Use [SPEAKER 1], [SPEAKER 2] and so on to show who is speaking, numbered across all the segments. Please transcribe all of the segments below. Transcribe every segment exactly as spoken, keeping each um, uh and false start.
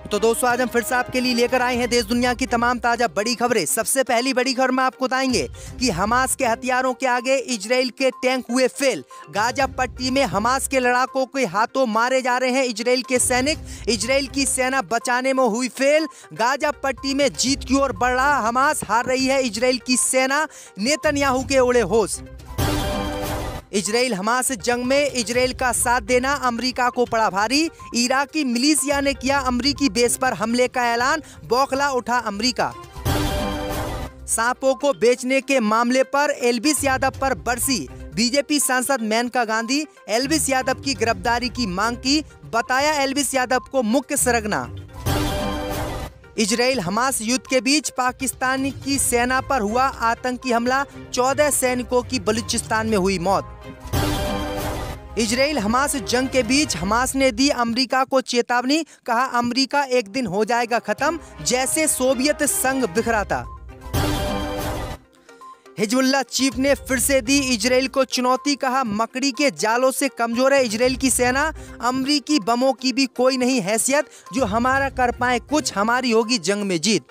[SPEAKER 1] तो दोस्तों आज हम फिर से आपके लिए लेकर आए हैं देश दुनिया की तमाम ताजा बड़ी खबरें। सबसे पहली बड़ी खबर में आपको बताएंगे कि हमास के हथियारों के आगे इजराइल के टैंक हुए फेल। गाजा पट्टी में हमास के लड़ाकों के हाथों मारे जा रहे हैं इजराइल के सैनिक। इजराइल की सेना बचाने में हुई फेल। गाजा पट्टी में जीत की ओर बढ़ रहा हमास, हार रही है इजराइल की सेना। नेतन्याहू के उड़े होश। इजराइल हमास जंग में इजराइल का साथ देना अमेरिका को पड़ा भारी। इराकी मिलिशिया ने किया अमेरिकी बेस पर हमले का ऐलान, बौखला उठा अमेरिका। सांपों को बेचने के मामले पर एल्विस यादव पर बरसी। बीजेपी सांसद मेनका गांधी एल्विस यादव की गिरफ्तारी की मांग की, बताया एल्विस यादव को मुख्य सरगना। इजराइल हमास युद्ध के बीच पाकिस्तान की सेना पर हुआ आतंकी हमला, चौदह सैनिकों की बलूचिस्तान में हुई मौत। इजराइल हमास जंग के बीच हमास ने दी अमेरिका को चेतावनी, कहा अमेरिका एक दिन हो जाएगा खत्म जैसे सोवियत संघ बिखरा था। हिजबुल्लाह चीफ ने फिर से दी इजराइल को चुनौती, कहा मकड़ी के जालों से कमजोर है इजराइल की सेना। अमेरिकी बमों की भी कोई नहीं हैसियत, जो हमारा कर पाए कुछ, हमारी होगी जंग में जीत।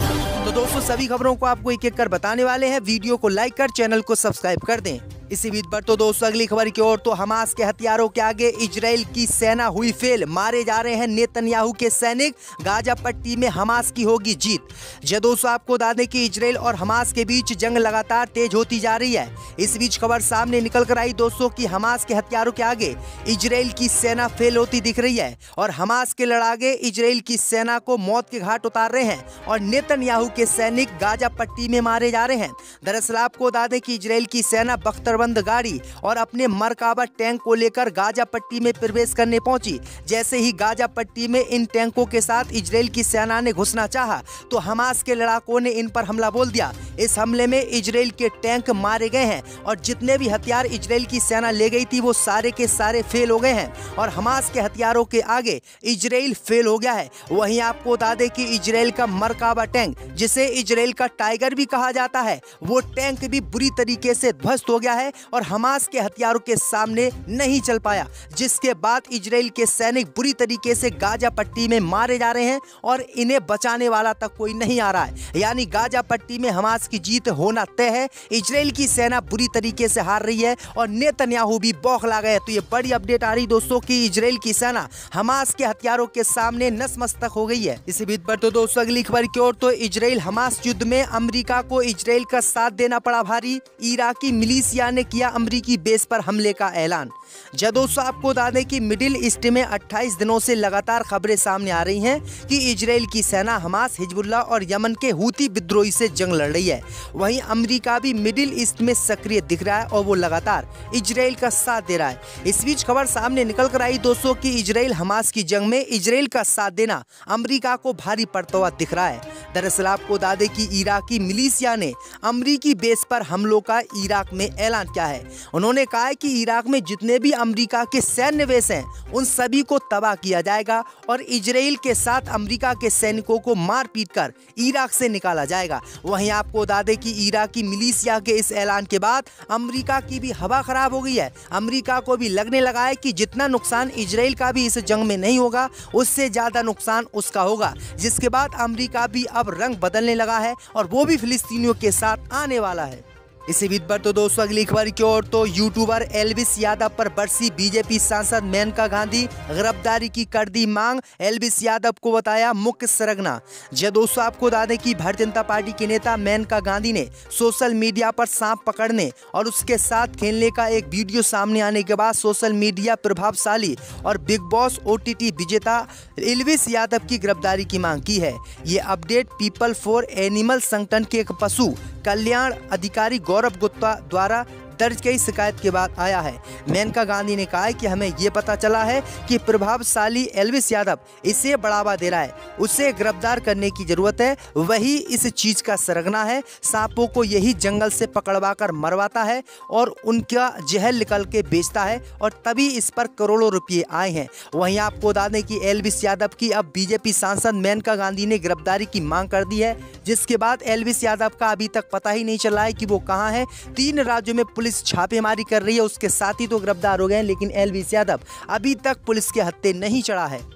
[SPEAKER 1] तो दोस्तों सभी खबरों को आपको एक एक कर बताने वाले हैं। वीडियो को लाइक कर चैनल को सब्सक्राइब कर दें। इसी बीच पर तो दोस्तों अगली खबर की ओर, तो हमास के हथियारों के आगे इजराइल की सेना हुई फेल। मारे जा रहे हैं नेतन्याहू के सैनिक। गाजा पट्टी में हमास की होगी जीत। जो दोस्तों आपको बता दें कि इजराइल और हमास के बीच जंग लगातार तेज होती जा रही है। इस बीच खबर सामने निकल कर आई दोस्तों कि हमास के हथियारों के आगे इजराइल की सेना फेल होती दिख रही है और हमास के लड़ाके इजराइल की सेना को मौत के घाट उतार रहे हैं और नेतन्याहू के सैनिक गाजा पट्टी में मारे जा रहे हैं। दरअसल आपको बता दें कि इजराइल की सेना बख्तर बंद गाड़ी और अपने मरकाबा टैंक को लेकर गाजा पट्टी में प्रवेश करने पहुंची। जैसे ही गाजा पट्टी में इन टैंकों के साथ इजराइल की सेना ने घुसना चाहा तो हमास के लड़ाकों ने इन पर हमला बोल दिया। इस हमले में इजराइल के टैंक मारे गए हैं और जितने भी हथियार इजराइल की सेना ले गई थी वो सारे के सारे फेल हो गए हैं और हमास के हथियारों के आगे इजराइल फेल हो गया है। वहीं आपको बता दें कि इजराइल का मरकाबा टैंक, जिसे इजराइल का टाइगर भी कहा जाता है, वो टैंक भी बुरी तरीके से ध्वस्त हो गया है और हमास के हथियारों के सामने नहीं चल पाया, जिसके बाद इजराइल के सैनिक बुरी तरीके से गाजा पट्टी में मारे जा रहे हैं और इन्हें बचाने वाला तक कोई नहीं आ रहा है। यानी गाजा पट्टी में हमास की जीत होना तय है। इजराइल की सेना बुरी तरीके से हार रही है और नेतन्याहू भी बौखला गए। तो ये बड़ी अपडेट आ रही दोस्तों कि इजराइल की सेना हमास के हथियारों के सामने नतमस्तक हो गई है। इसी बीच पर तो दोस्तों अगली खबर की ओर, तो इजराइल हमास युद्ध में अमेरिका को इजराइल का साथ देना पड़ा भारी। इराकी मिलिशिया ने किया अमेरिकी बेस पर हमले का ऐलान। जब दोस्तों आपको बता दें कि मिडिल ईस्ट में अट्ठाईस दिनों से लगातार खबरें सामने आ रही हैं कि इजराइल की सेना हमास, हिजबुल्लाह और यमन के हूती विद्रोही से जंग लड़ रही है। वहीं अमेरिका भी मिडिल ईस्ट में सक्रिय दिख रहा है और वो लगातार इजराइल का साथ दे रहा है। इस बीच खबर सामने निकल कर आई दोस्तों कि इजराइल हमास की जंग में इजराइल का साथ देना अमेरिका को भारी पड़ता हुआ दिख रहा है। दरअसल आपको बता दें कि इराकी मिलिशिया ने अमेरिकी बेस पर हमलों का इराक में ऐलान किया है। उन्होंने कहा है कि इराक में जितने भी अमेरिका के सैन्य बेस हैं उन सभी को तबाह किया जाएगा और इजराइल के साथ अमेरिका के सैनिकों को मार पीट कर इराक से निकाला जाएगा। वहीं आपको बता दें कि इराकी मिलिशिया के इस ऐलान के बाद अमेरिका की भी हवा खराब हो गई है। अमेरिका को भी लगने लगा है कि जितना नुकसान इजराइल का भी इस जंग में नहीं होगा, उससे ज्यादा नुकसान उसका होगा। जिसके बाद अमेरिका भी अब रंग बदलने लगा है और वो भी फिलिस्तीनियों के साथ आने वाला है। इसी बीच पर तो दोस्तों अगली खबर की ओर, तो यूट्यूबर एल्विस यादव पर बरसी बीजेपी सांसद मेनका गांधी। गिरफ्तारी की कर दी मांग, एल्विस यादव को बताया मुख्य सरगना। जब दोस्तों आपको बता दें कि भारतीय जनता पार्टी के नेता मेनका गांधी ने सोशल मीडिया पर सांप पकड़ने और उसके साथ खेलने का एक वीडियो सामने आने के बाद सोशल मीडिया प्रभावशाली और बिग बॉस ओटीटी विजेता एल्विस यादव की गिरफ्तारी की मांग की है। ये अपडेट पीपल फॉर एनिमल संगठन के एक पशु कल्याण अधिकारी गौरव गुप्ता द्वारा दर्ज कई शिकायत के बाद आया है। मेनका गांधी ने कहा है कि हमें ये पता चला है कि प्रभावशाली एल्विस यादव इसे बढ़ावा दे रहा है, उसे गिरफ्तार करने की जरूरत है, वही इस चीज का सरगना है। सांपों को यही जंगल से पकड़वा कर मरवाता है और उनका जहर निकल के बेचता है और तभी इस पर करोड़ों रुपये आए हैं। वहीं आपको बता दें कि एल्विस यादव की अब बीजेपी सांसद मेनका गांधी ने गिरफ्तारी की मांग कर दी है, जिसके बाद एल्विस यादव का अभी तक पता ही नहीं चला है कि वो कहाँ है। तीन राज्यों में पुलिस छापेमारी कर रही है, उसके साथी तो गिरफ्तार हो गए हैं, लेकिन एल्विस यादव अभी तक पुलिस के हत्थे नहीं चढ़ा है।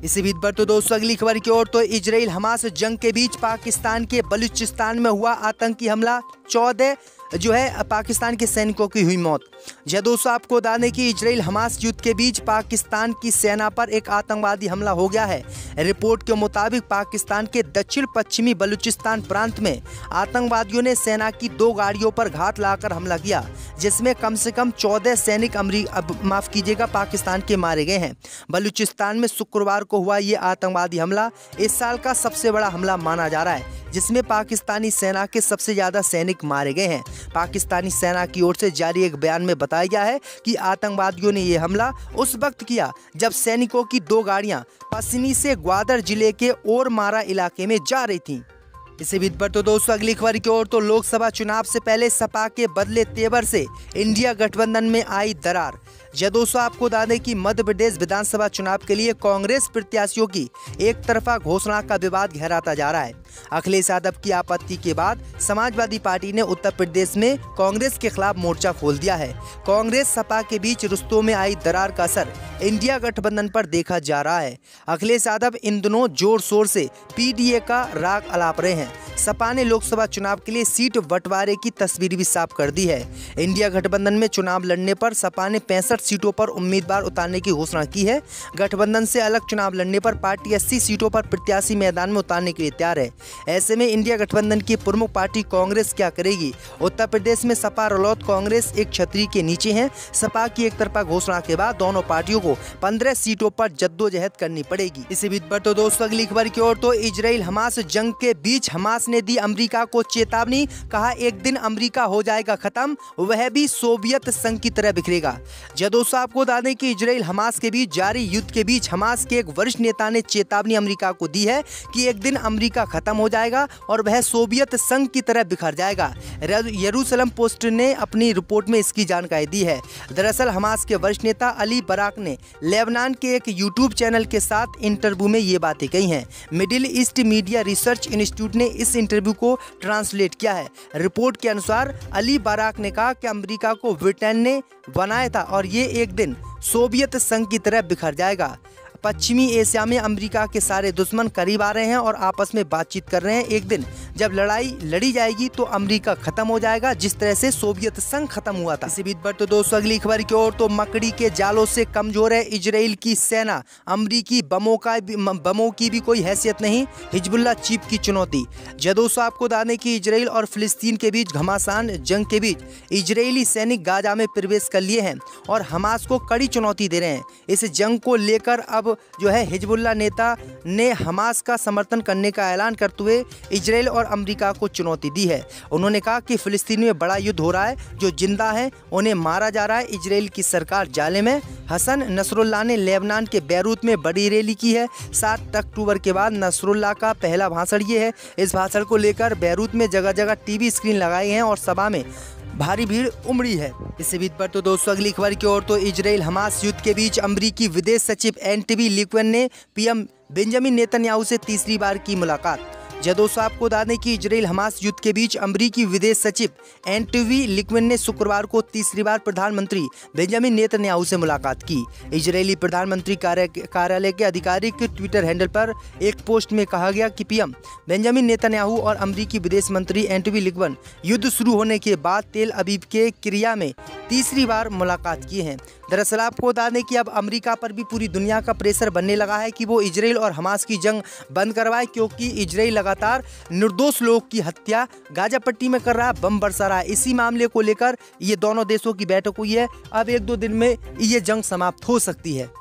[SPEAKER 1] इसी बीच पर तो दोस्तों अगली खबर की ओर तो इजराइल हमास जंग के बीच पाकिस्तान के बलूचिस्तान में हुआ आतंकी हमला, चौदह जो है पाकिस्तान के सैनिकों की हुई मौत। जय दोस्तों आपको बता दें कि इजराइल हमास युद्ध के बीच पाकिस्तान की सेना पर एक आतंकवादी हमला हो गया है। रिपोर्ट के मुताबिक पाकिस्तान के दक्षिण पश्चिमी बलूचिस्तान प्रांत में आतंकवादियों ने सेना की दो गाड़ियों पर घात लगाकर हमला किया, जिसमें कम से कम चौदह सैनिक अमरीका माफ कीजिएगा पाकिस्तान के मारे गए हैं। बलूचिस्तान में शुक्रवार को हुआ ये आतंकवादी हमला इस साल का सबसे बड़ा हमला माना जा रहा है, जिसमें पाकिस्तानी सेना के सबसे ज्यादा सैनिक मारे गए हैं। पाकिस्तानी सेना की ओर से जारी एक बयान में बताया गया है कि आतंकवादियों ने यह हमला उस वक्त किया जब सैनिकों की दो गाड़ियां पसनी से ग्वादर जिले के ओरमारा इलाके में जा रही थीं। इसी बीच पर तो दोस्तों अगली खबर की ओर तो लोकसभा चुनाव से पहले सपा के बदले तेवर से इंडिया गठबंधन में आई दरार। जय दोस्तों आपको बता दें कि मध्य प्रदेश विधानसभा चुनाव के लिए कांग्रेस प्रत्याशियों की एक तरफा घोषणा का विवाद गहराता जा रहा है। अखिलेश यादव की आपत्ति के बाद समाजवादी पार्टी ने उत्तर प्रदेश में कांग्रेस के खिलाफ मोर्चा खोल दिया है। कांग्रेस सपा के बीच रिश्तों में आई दरार का असर इंडिया गठबंधन पर देखा जा रहा है। अखिलेश यादव इन दिनों जोर शोर से पीडीए का राग अलाप रहे हैं। सपा ने लोकसभा चुनाव के लिए सीट बंटवारे की तस्वीर भी साफ कर दी है। इंडिया गठबंधन में चुनाव लड़ने पर सपा ने पैंसठ सीटों पर उम्मीदवार उतारने की घोषणा की है। गठबंधन से अलग चुनाव लड़ने पर पार्टी अस्सी सीटों पर प्रत्याशी मैदान में उतारने के लिए तैयार है। ऐसे में इंडिया गठबंधन की प्रमुख पार्टी कांग्रेस क्या करेगी? उत्तर प्रदेश में सपा रलौत कांग्रेस एक छतरी के नीचे है। सपा की एक तरफा घोषणा के बाद दोनों पार्टियों को पंद्रह सीटों पर जद्दोजहद करनी पड़ेगी। इसी बीच पर तो दोस्तों अगली खबर की ओर तो इजराइल हमास जंग के बीच हमास ने दी अमेरिका को चेतावनी, कहा एक दिन अमेरिका हो जाएगा खत्म, वह भी सोवियत संघ की तरह बिखरेगा। जय दोस्तों आपको बता दें कि इजराइल हमास के बीच जारी युद्ध के बीच हमास के एक वरिष्ठ नेता ने चेतावनी अमेरिका को दी है कि एक दिन अमेरिका खत्म हो जाएगा और वह सोवियत संघ की तरह बिखर जाएगा। यरूशलेम पोस्ट ने अपनी रिपोर्ट में इसकी जानकारी दी है। दरअसल हमास के वरिष्ठ नेता अली बराक ने लेबनान के एक यूट्यूब चैनल के साथ इंटरव्यू में ये बातें कही हैं। Middle East Media Research Institute ने इस इंटरव्यू को ट्रांसलेट किया है। रिपोर्ट के अनुसार अली बराक ने कहा कि अमेरिका को ब्रिटेन ने बनाया था और ये एक दिन सोवियत संघ की तरह बिखर जाएगा। पश्चिमी एशिया में अमेरिका के सारे दुश्मन करीब आ रहे हैं और आपस में बातचीत कर रहे हैं। एक दिन जब लड़ाई लड़ी जाएगी तो अमेरिका खत्म हो जाएगा, जिस तरह से सोवियत संघ खत्म हुआ था। इसी बीच पर तो दोस्तों अगली खबर की ओर तो मकड़ी के जालों से कमजोर है इजराइल की सेना, अमरीकी बमों का बमों की भी कोई हैसियत नहीं, हिजबुल्लाह चीफ की चुनौती। जय दोस्तों आपको बता दें कि इजराइल और फिलिस्तीन के बीच घमासान जंग के बीच इजरायली सैनिक गाजा में प्रवेश कर लिए हैं और हमास को कड़ी चुनौती दे रहे हैं। इस जंग को लेकर अब जो है हिजबुल्लाह नेता ने हमास का समर्थन करने का ऐलान करते हुए इजराइल और अमेरिका को चुनौती दी है। उन्होंने कहा कि फिलिस्तीन में बड़ा युद्ध हो रहा है, जो जिंदा है उन्हें मारा जा रहा है। इजराइल की सरकार जालिम है। हसन नसरुल्लाह ने लेबनान के बैरूत में बड़ी रैली की है। सात अक्टूबर के बाद नसरुल्लाह का पहला भाषण ये है। इस भाषण को लेकर बैरूत में जगह जगह टीवी स्क्रीन लगाए हैं और सभा में भारी भीड़ उमड़ी है। इसी बीच पर तो दोस्तों अगली खबर की ओर तो इजराइल हमास युद्ध के बीच अमरीकी विदेश सचिव एंटनी ब्लिंकन ने पीएम बेंजामिन नेतन्याहू से तीसरी बार की मुलाकात। जय दोस्तों आपको बता दें कि इजराइल हमास युद्ध के बीच अमरीकी विदेश सचिव एंटनी ब्लिंकन ने शुक्रवार को तीसरी बार प्रधानमंत्री बेंजामिन नेतन्याहू से मुलाकात की। इजरायली प्रधानमंत्री कार्यालय के आधिकारिक ट्विटर हैंडल पर एक पोस्ट में कहा गया कि पीएम बेंजामिन नेतन्याहू और अमरीकी विदेश मंत्री एंटनी ब्लिंकन युद्ध शुरू होने के बाद तेल अवीव के क्रिया में तीसरी बार मुलाकात किए हैं। दरअसल आपको बता दें कि अब अमेरिका पर भी पूरी दुनिया का प्रेशर बनने लगा है कि वो इजराइल और हमास की जंग बंद करवाए, क्योंकि इजराइल लगातार निर्दोष लोगों की हत्या गाजा पट्टी में कर रहा है, बम बरसा रहा है। इसी मामले को लेकर ये दोनों देशों की बैठक हुई है। अब एक दो दिन में ये जंग समाप्त हो सकती है।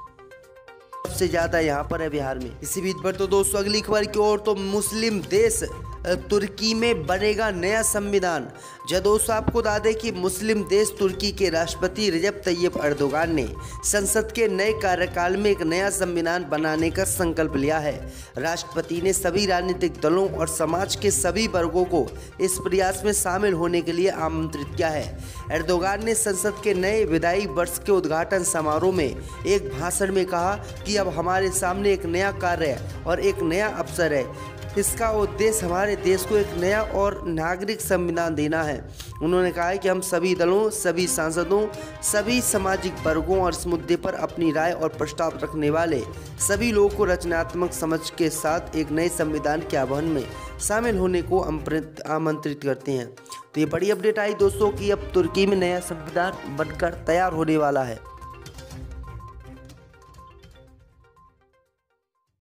[SPEAKER 1] सबसे ज्यादा यहाँ पर है बिहार में। इसी बीच पर तो दोस्तों अगली खबर की ओर तो मुस्लिम देश तुर्की में बनेगा नया संविधान। जय दोस्तों आपको बता दें कि मुस्लिम देश तुर्की के राष्ट्रपति रजब तैयब अर्दोगान ने संसद के नए कार्यकाल में एक नया संविधान बनाने का संकल्प लिया है। राष्ट्रपति ने सभी राजनीतिक दलों और समाज के सभी वर्गों को इस प्रयास में शामिल होने के लिए आमंत्रित किया है। अर्दोगान ने संसद के नए विधायी वर्ष के उद्घाटन समारोह में एक भाषण में कहा कि अब हमारे सामने एक नया कार्य और एक नया अवसर है।
[SPEAKER 2] इसका उद्देश्य हमारे देश को एक नया और नागरिक संविधान देना है। उन्होंने कहा है कि हम सभी दलों, सभी सांसदों, सभी सामाजिक वर्गों और इस मुद्दे पर अपनी राय और प्रस्ताव रखने वाले सभी लोगों को रचनात्मक समझ के साथ एक नए संविधान के आह्वान में शामिल होने को आमंत्रित करते हैं। तो ये बड़ी अपडेट आई दोस्तों कि अब तुर्की में नया संविधान बनकर तैयार होने वाला है।